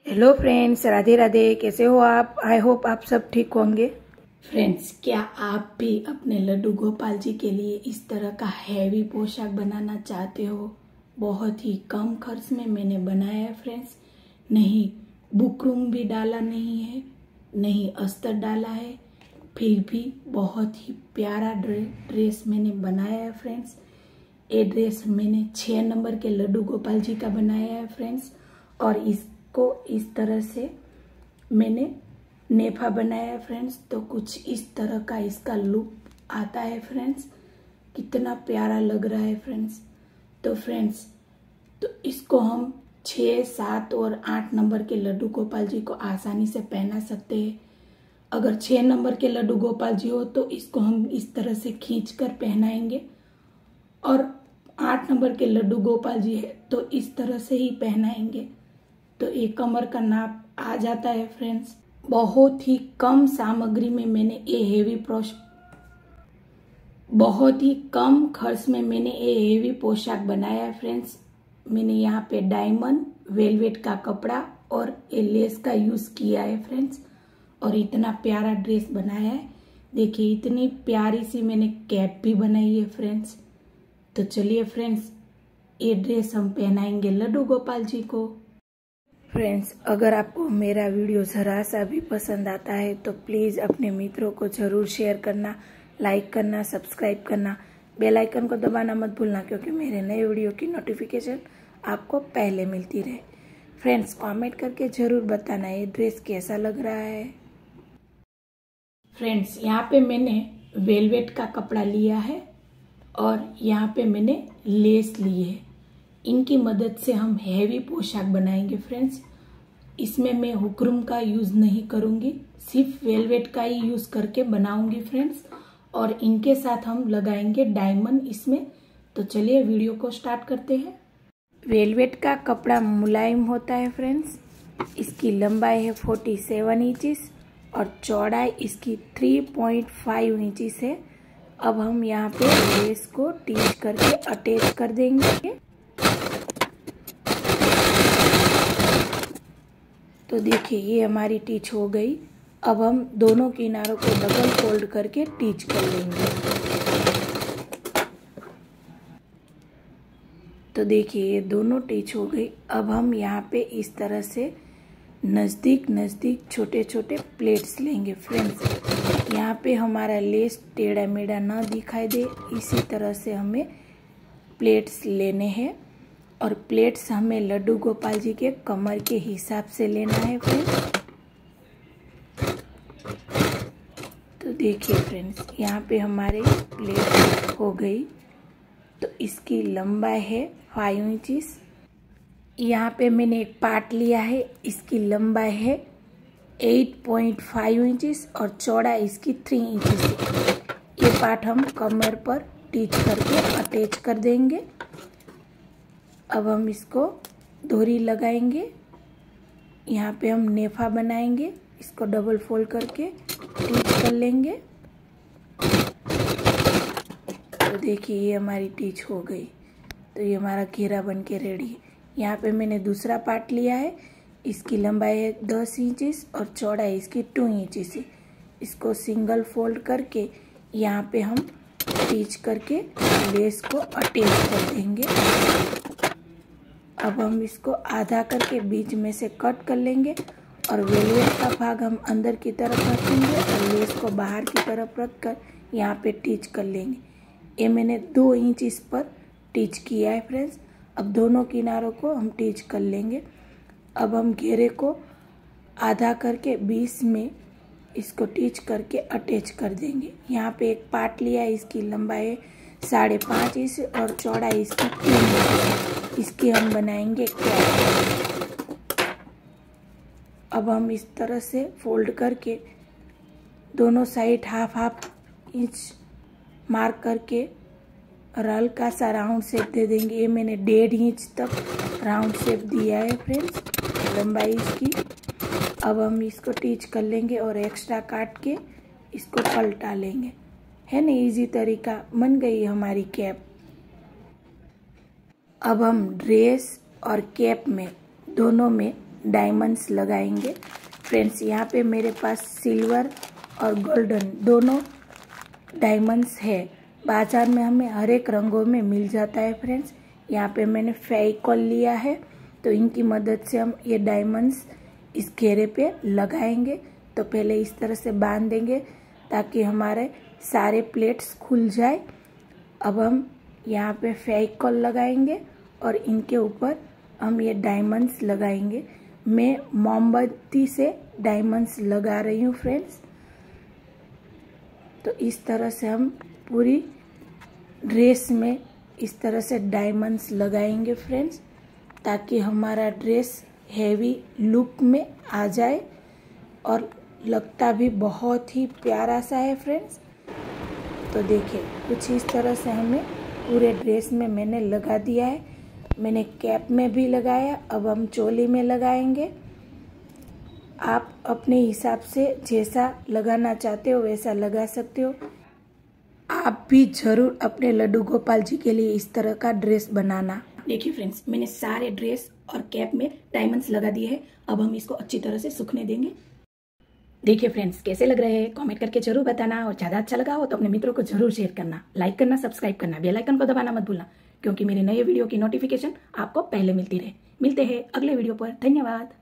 Hello friends, Radhe Radhe. कैसे हो आप? आई होप आप सब ठीक होंगे। फ्रेंड्स, क्या आप भी अपने लड्डू गोपाल जी के लिए इस तरह का हैवी पोशाक बनाना चाहते हो? बहुत ही कम खर्च में मैंने बनाया है फ्रेंड्स। नहीं बुकरम भी डाला नहीं है, नहीं अस्तर डाला है, फिर भी बहुत ही प्यारा ड्रेस मैंने बनाया है फ्रेंड्स। ये ड्रेस मैंने 6 नंबर के लड्डू गोपाल जी का बनाया है फ्रेंड्स। और इसको इस तरह से मैंने नेफा बनाया है फ्रेंड्स। तो कुछ इस तरह का इसका लुक आता है फ्रेंड्स। कितना प्यारा लग रहा है फ्रेंड्स। तो फ्रेंड्स, तो इसको हम 6, 7 और 8 नंबर के लड्डू गोपाल जी को आसानी से पहना सकते हैं। अगर 6 नंबर के लड्डू गोपाल जी हो तो इसको हम इस तरह से खींच कर पहनाएंगे, और 8 नंबर के लड्डू गोपाल जी है तो इस तरह से ही पहनाएंगे। तो एक कमर का नाप आ जाता है फ्रेंड्स। बहुत ही कम सामग्री में मैंने बहुत ही कम खर्च में मैंने ये हेवी पोशाक बनाया है फ्रेंड्स। मैंने यहाँ पे डायमंड, वेलवेट का कपड़ा और ये लेस का यूज किया है फ्रेंड्स। और इतना प्यारा ड्रेस बनाया है। देखिए इतनी प्यारी सी मैंने कैप भी बनाई है फ्रेंड्स। तो चलिए फ्रेंड्स, ये ड्रेस हम पहनाएंगे लड्डू गोपाल जी को। फ्रेंड्स, अगर आपको मेरा वीडियो जरा सा भी पसंद आता है तो प्लीज़ अपने मित्रों को ज़रूर शेयर करना, लाइक करना, सब्सक्राइब करना, बेल आइकन को दबाना मत भूलना, क्योंकि मेरे नए वीडियो की नोटिफिकेशन आपको पहले मिलती रहे। फ्रेंड्स, कमेंट करके ज़रूर बताना ये ड्रेस कैसा लग रहा है। फ्रेंड्स, यहाँ पे मैंने वेलवेट का कपड़ा लिया है और यहाँ पे मैंने लेस ली है। इनकी मदद से हम हैवी पोशाक बनाएंगे फ्रेंड्स। इसमें मैं हुक्रुम का यूज नहीं करूंगी, सिर्फ वेलवेट का ही यूज करके बनाऊंगी फ्रेंड्स। और इनके साथ हम लगाएंगे डायमंड इसमें। तो चलिए वीडियो को स्टार्ट करते हैं। वेलवेट का कपड़ा मुलायम होता है फ्रेंड्स। इसकी लंबाई है 47 इंचिस और चौड़ाई इसकी 3.5 इंचिस है। अब हम यहाँ पे लेस को टीच करके अटैच कर देंगे। तो देखिए ये हमारी टीच हो गई। अब हम दोनों किनारों को डबल फोल्ड करके टीच कर लेंगे। तो देखिए ये दोनों टीच हो गई। अब हम यहाँ पे इस तरह से नज़दीक नज़दीक छोटे छोटे प्लेट्स लेंगे फ्रेंड्स। यहाँ पे हमारा लेस टेढ़ा मेढ़ा ना दिखाई दे, इसी तरह से हमें प्लेट्स लेने हैं। और प्लेट्स हमें लड्डू गोपाल जी के कमर के हिसाब से लेना है फ्रेंड्स। तो देखिए फ्रेंड्स, यहाँ पे हमारे प्लेट हो गई। तो इसकी लंबाई है 5 इंचिस। यहाँ पे मैंने एक पार्ट लिया है, इसकी लंबाई है 8.5 इंचिस और चौड़ाई इसकी 3 इंचिस है। ये पार्ट हम कमर पर टीच करके अटैच कर देंगे। अब हम इसको डोरी लगाएंगे। यहाँ पे हम नेफा बनाएंगे, इसको डबल फोल्ड करके टीच कर लेंगे। तो देखिए ये हमारी टीच हो गई। तो ये हमारा घेरा बन के रेडी है। यहाँ पे मैंने दूसरा पार्ट लिया है, इसकी लंबाई है 10 इंचिस और चौड़ाई इसकी 2 इंचिस है। इसको सिंगल फोल्ड करके यहाँ पे हम टीच करके लेस को अटैच कर देंगे। अब हम इसको आधा करके बीच में से कट कर लेंगे और वेलवेट का भाग हम अंदर की तरफ रखेंगे और लेस को बाहर की तरफ रख कर यहाँ पे टीच कर लेंगे। ये मैंने 2 इंच इस पर टीच किया है फ्रेंड्स। अब दोनों किनारों को हम टीच कर लेंगे। अब हम घेरे को आधा करके 20 में इसको टीच करके अटैच कर देंगे। यहाँ पे एक पार्ट लिया है, इसकी लंबाई 5.5 इंच और चौड़ाई इसकी 3 इंच। इसकी हम बनाएंगे कैप। अब हम इस तरह से फोल्ड करके दोनों साइड हाफ इंच मार्क करके हल्का सा राउंड शेप दे देंगे। ये मैंने 1.5 इंच तक राउंड शेप दिया है फ्रेंड्स, लंबाई इसकी। अब हम इसको टीच कर लेंगे और एक्स्ट्रा काट के इसको पलटा लेंगे। है ना, इजी तरीका। बन गई हमारी कैप। अब हम ड्रेस और कैप में दोनों में डायमंड्स लगाएंगे। फ्रेंड्स यहाँ पे मेरे पास सिल्वर और गोल्डन दोनों डायमंड्स है। बाजार में हमें हर एक रंगों में मिल जाता है। फ्रेंड्स यहाँ पे मैंने फेविकॉल लिया है, तो इनकी मदद से हम ये डायमंड्स इस घेरे पे लगाएंगे। तो पहले इस तरह से बांध देंगे ताकि हमारे सारे प्लेट्स खुल जाए। अब हम यहाँ पे फेविकॉल लगाएंगे और इनके ऊपर हम ये डायमंड्स लगाएंगे। मैं मोमबत्ती से डायमंड्स लगा रही हूँ फ्रेंड्स। तो इस तरह से हम पूरी ड्रेस में इस तरह से डायमंड्स लगाएंगे फ्रेंड्स, ताकि हमारा ड्रेस हैवी लुक में आ जाए और लगता भी बहुत ही प्यारा सा है फ्रेंड्स। तो देखिए कुछ इस तरह से हमें पूरे ड्रेस में मैंने लगा दिया है। मैंने कैप में भी लगाया, अब हम चोली में लगाएंगे। आप अपने हिसाब से जैसा लगाना चाहते हो वैसा लगा सकते हो। आप भी जरूर अपने लड्डू गोपाल जी के लिए इस तरह का ड्रेस बनाना। देखिए फ्रेंड्स मैंने सारे ड्रेस और कैप में डायमंड्स लगा दिए हैं। अब हम इसको अच्छी तरह से सूखने देंगे। देखिए फ्रेंड्स कैसे लग रहे हैं कमेंट करके जरूर बताना, और ज़्यादा अच्छा लगा हो तो अपने मित्रों को जरूर शेयर करना, लाइक करना, सब्सक्राइब करना, बेल आइकन को दबाना मत भूलना, क्योंकि मेरे नए वीडियो की नोटिफिकेशन आपको पहले मिलती रहे। मिलते हैं अगले वीडियो पर। धन्यवाद।